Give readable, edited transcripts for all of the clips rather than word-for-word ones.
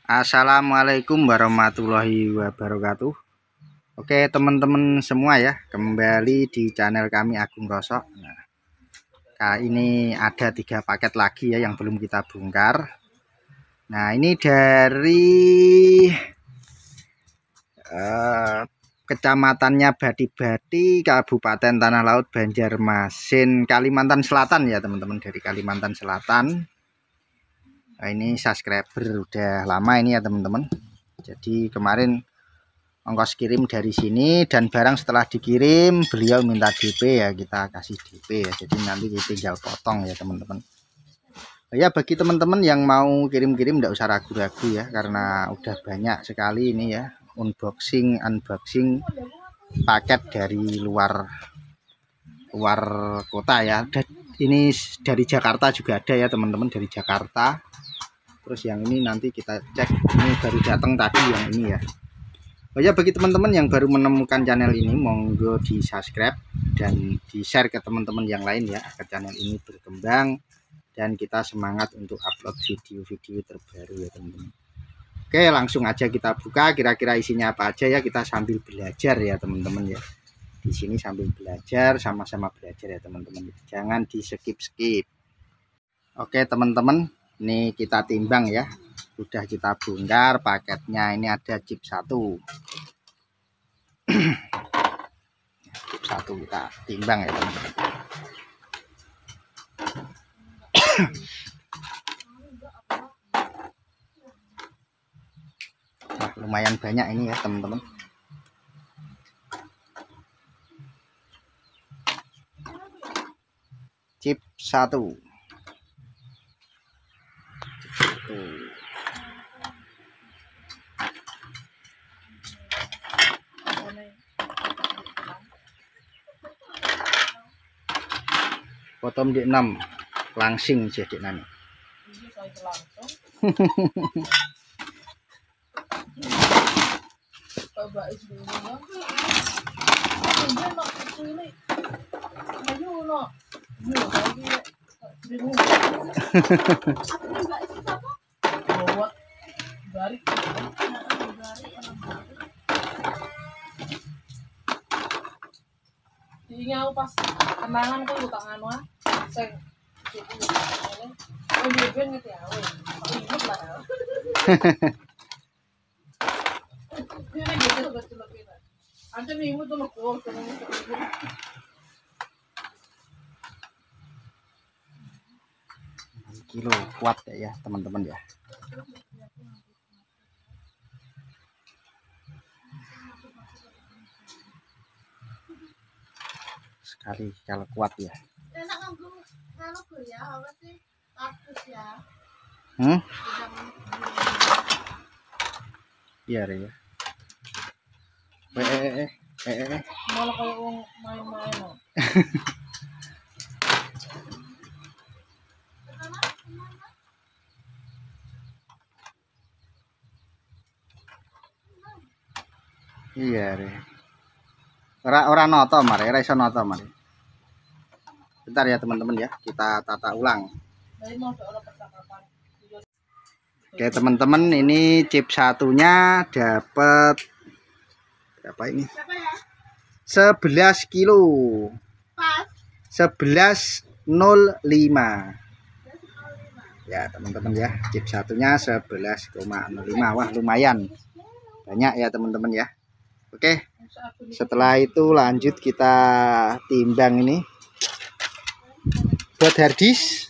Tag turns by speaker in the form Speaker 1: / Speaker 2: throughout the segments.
Speaker 1: Assalamualaikum warahmatullahi wabarakatuh. Oke teman-teman semua ya, kembali di channel kami Agung Rosok. Nah, ini ada 3 paket lagi ya yang belum kita bongkar. Nah ini dari kecamatannya Bati-Bati, Kabupaten Tanah Laut, Banjarmasin, Kalimantan Selatan ya teman-teman, dari Kalimantan Selatan. Nah, ini subscriber udah lama ini ya teman-teman. Jadi kemarin ongkos kirim dari sini dan barang setelah dikirim beliau minta DP ya, kita kasih DP ya. Jadi nanti kita tinggal potong ya teman-teman. Ya bagi teman-teman yang mau kirim-kirim enggak usah ragu-ragu ya, karena udah banyak sekali ini ya unboxing paket dari luar kota ya. Ini dari Jakarta juga ada ya teman-teman, dari Jakarta. Terus yang ini nanti kita cek, ini baru datang tadi yang ini ya. Oh ya, bagi teman-teman yang baru menemukan channel ini, monggo di subscribe dan di share ke teman-teman yang lain ya, agar channel ini berkembang dan kita semangat untuk upload video-video terbaru ya teman-teman. Oke, langsung aja kita buka, kira-kira isinya apa aja ya, kita sambil belajar ya teman-teman ya. Di sini sambil belajar, sama-sama belajar ya teman-teman, jangan di skip-skip. Oke teman-teman, ini kita timbang ya, udah kita bongkar paketnya. Ini ada chip 1 chip 1 kita timbang ya teman-teman. Wah, lumayan banyak ini ya teman-teman. Chip 1 potong di 6 langsing jadi nani.
Speaker 2: Diingat pas kenangan kan lu tangan wah sing oh dia ben ngerti ya inget lah dia gitu betul-betul ante minggu tuh lo
Speaker 1: kilo kuat ya teman-teman ya. Sekali kalau kuat ya. Biar ya.
Speaker 2: malah kayak uang main-main loh.
Speaker 1: Iya deh. Ora noto mari, ora iso noto mari. Bentar ya teman-teman ya, kita tata ulang. Oke teman-teman, ini chip 1-nya dapat berapa ini? 11 kilo. 11.05. Ya teman-teman ya, chip 1-nya 11,05. Wah lumayan banyak ya teman-teman ya. Oke, setelah itu lanjut kita timbang ini buat harddisk,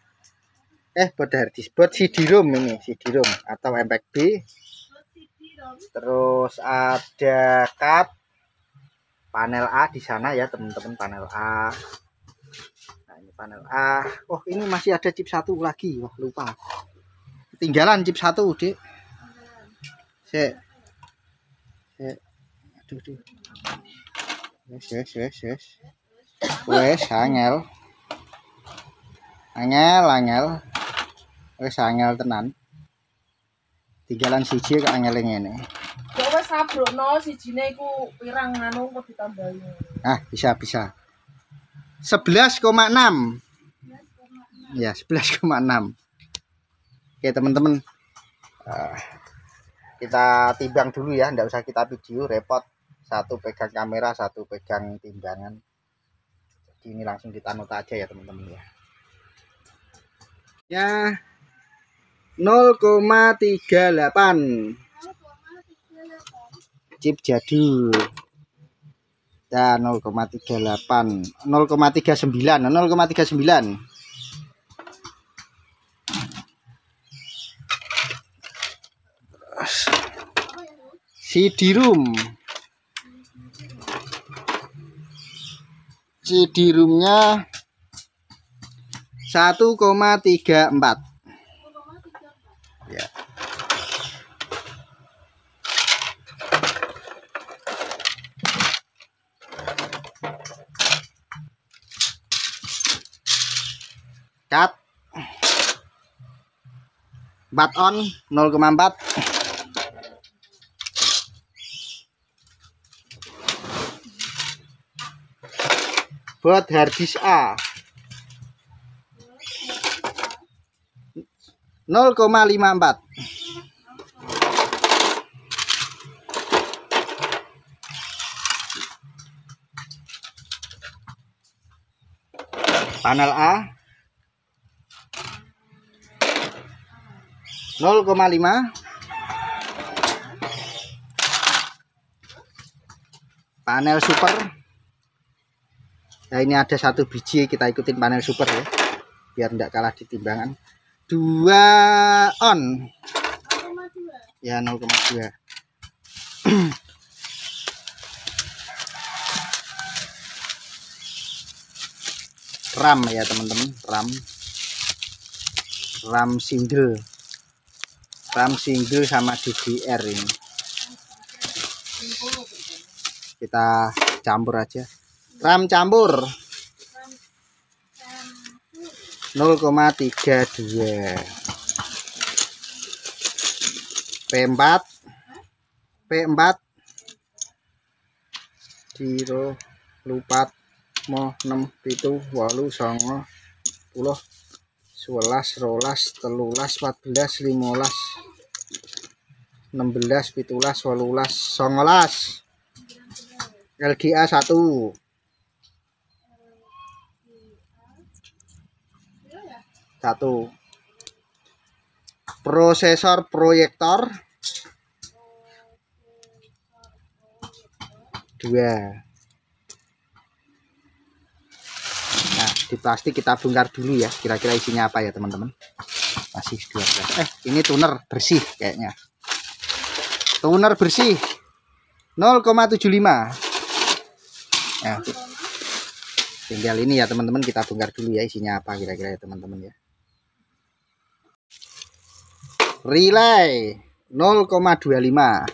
Speaker 1: buat CD-ROM ini, CD-ROM atau MPEG-B. Terus ada card panel A di sana ya teman-teman, panel A. Nah ini panel A. Oh ini masih ada chip 1 lagi, wah lupa, ketinggalan chip 1 dek. Aduh. Wes angel. Wes angel tenan. Tinggalan siji kok angel ngene.
Speaker 2: Ya wes sabrokno sijine iku pirang anu kok ditambahi.
Speaker 1: Ah, bisa. 11,6. Ya, 11,6. Oke, teman-teman. kita timbang dulu ya, nggak usah kita video, repot. Satu pegang kamera, satu pegang timbangan. Jadi ini langsung kita nota aja ya teman-teman ya. Ya 0,38 chip jadul. Dan 0,38 0,39 0,39 CD-ROM-nya 1,34 ya. Cut 4 on 0,4 buat harddisk A 0,54 panel A 0,5 panel super. Nah ini ada 1 biji, kita ikutin panel super ya biar tidak kalah di timbangan. 2 on ya 0,2 RAM ya teman-teman, RAM single sama DDR ini kita campur aja. RAM campur 0,32 P4 0 lupat mo 6 pitu 8 9 10 11 12 13 14 15 16 17 18 19 LGA 1 prosesor proyektor 2. Nah di plastik kita bongkar dulu ya, kira-kira isinya apa ya teman-teman. Masih 12. Ini tuner bersih kayaknya, tuner bersih 0,75. Nah, tinggal ini ya teman-teman, kita bongkar dulu ya isinya apa kira-kira ya teman-teman ya. Relay 0,25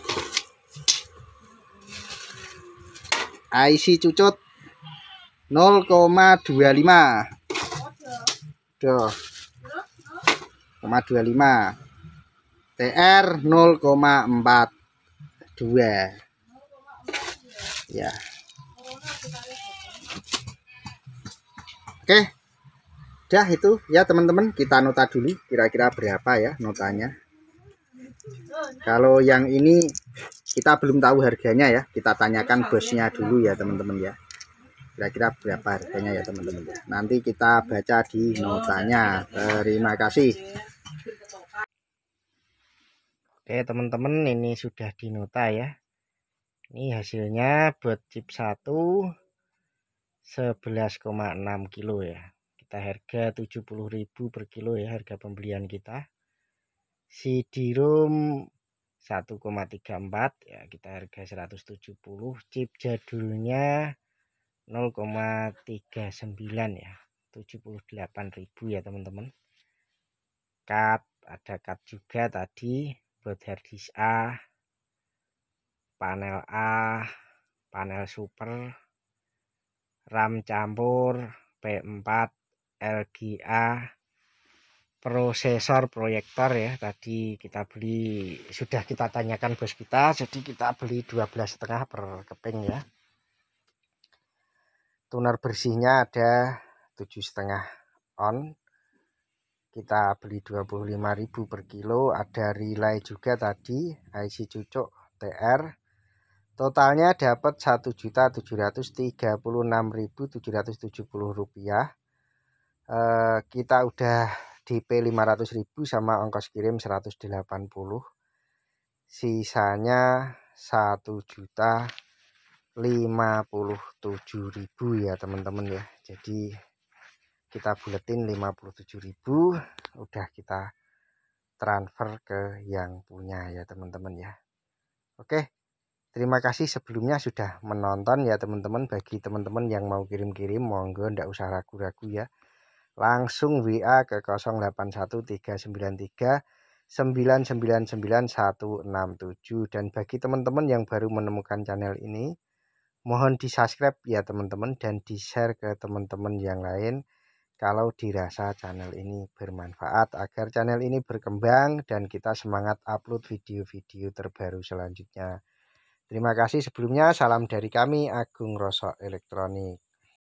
Speaker 1: IC cucut 0,25 TR 0,42 ya. Oke, udah itu ya teman-teman, kita nota dulu kira-kira berapa ya notanya. Kalau yang ini kita belum tahu harganya ya, kita tanyakan bosnya dulu ya teman-teman ya, kira-kira berapa harganya ya teman-teman. Nanti kita baca di notanya. Terima kasih. Oke teman-teman, ini sudah di nota ya. Ini hasilnya buat chip 1 11,6 kilo ya. Kita harga 70.000 per kilo ya harga pembelian kita. CD-ROM 1,34 ya, kita harga 170. Chip jadulnya 0,39 ya, 78.000 ya teman-teman. Cut, ada cut juga tadi buat harddisk A, panel A, panel super, RAM campur P4, LGA, prosesor proyektor ya, tadi kita beli, sudah kita tanyakan bos kita, jadi kita beli 12,5 per keping ya. Tuner bersihnya ada 7,5 on, kita beli 25.000 per kilo. Ada relay juga tadi IC cucuk TR, totalnya dapat Rp1.736.770. Kita udah DP 500.000 sama ongkos kirim 180, sisanya 1.057.000 ya teman-teman ya. Jadi kita buletin 57.000, udah kita transfer ke yang punya ya teman-teman ya. Oke, terima kasih sebelumnya sudah menonton ya teman-teman. Bagi teman-teman yang mau kirim-kirim, monggo ndak usah ragu-ragu ya, langsung WA ke 081393999167. Dan bagi teman-teman yang baru menemukan channel ini, mohon di subscribe ya teman-teman, dan di share ke teman-teman yang lain kalau dirasa channel ini bermanfaat, agar channel ini berkembang dan kita semangat upload video-video terbaru selanjutnya. Terima kasih sebelumnya. Salam dari kami, Agung Rosok Elektronik.